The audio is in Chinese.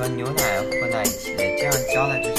牛奶混在一起，这样浇在这